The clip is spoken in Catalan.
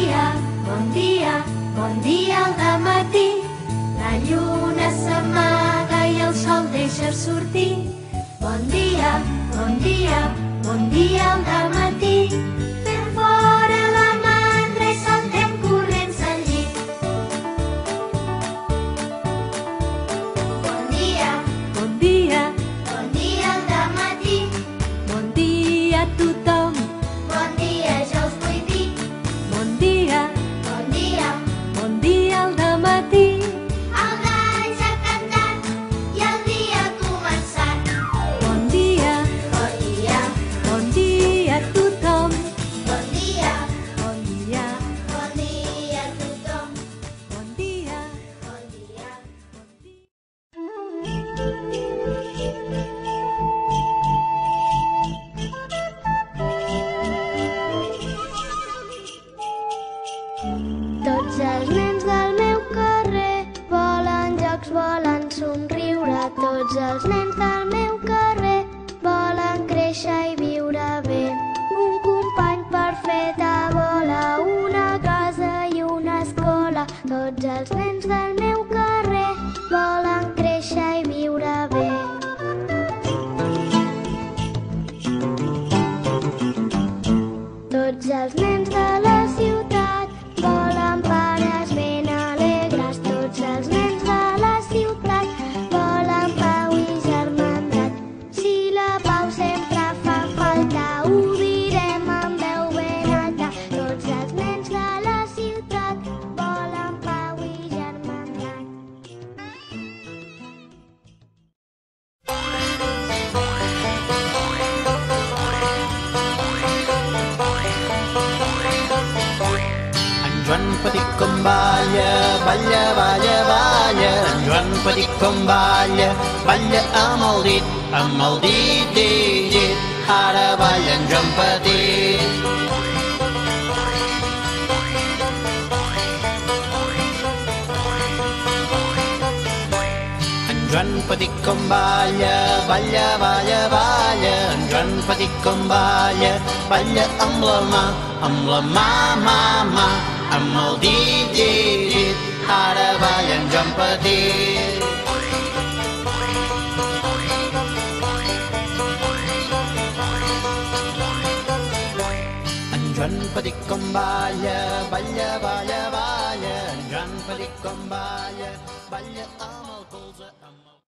bon dia al dematí. La lluna s'amaga i el sol deixa sortir. Bon dia al dematí. Fem fora la mandra i saltem corrents al llit. Bon dia al dematí. Bon dia a tothom. Bon dia, ja us vull dir. Bon dia al dematí. El gall ja ha cantat i el dia ha començat. Bon dia a tothom. Bon dia a tothom. Bon dia. Tots els nens del meu carrer volen jocs, volen somriure. Tots els nens del meu carrer volen créixer i viure bé. Un company per fer tabola, una casa i una escola. Tots els nens del meu carrer volen créixer i viure bé. Tots els nens de la ciutat volen pares ben alegres. Tots els nens de la ciutat volen pau i germandat. Si la pau sempre fa falta, ho direm amb veu ben alta. Tots els nens de la ciutat volen pau i germandat. En Joan petit com balla, balla, balla, balla. En Joan petit com balla, balla amb el dit, dit. Ara balla en Joan petit. En Joan petit com balla, balla, balla, balla. En Joan petit com balla, balla amb la mà, mà. Amb el dit. Ara balla en Joan petit. En Joan petit com balla, balla, balla, balla. En Joan petit com balla, balla amb el colze, amb el...